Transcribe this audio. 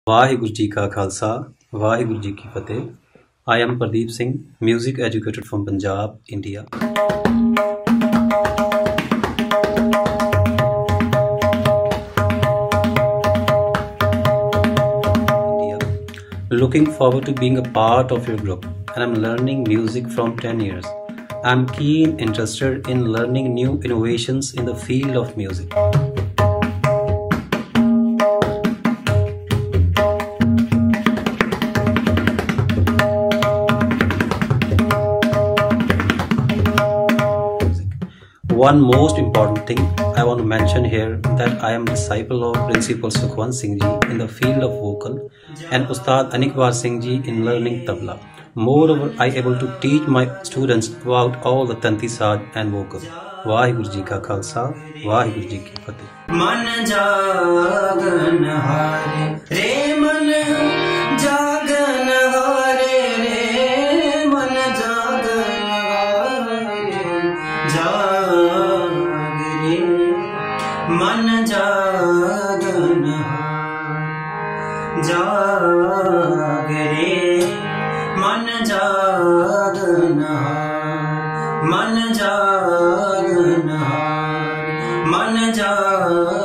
वाहिगुरु जी का खालसा वाहिगुरु जी की फतेह। I am Pradeep Singh, music educator from Punjab, India. Looking forward to being a part of your group, and I'm learning music from 10 years. I'm keen interested in learning new innovations in the field of music. One most important thing I want to mention here that I am a disciple of Principal Sukhwant Singh Ji in the field of vocal and Ustad Anikbar Singh Ji in learning tabla. Moreover, I able to teach my students about all the tanti saj and vocal. Vaheguru Ji ka Khalsa, Vaheguru Ji ki Fateh. मन जागन हारे रे मन जागन हारे रे मन जागन हारे जागरे मन जागन जागरे मन जागन मन जागन मन जा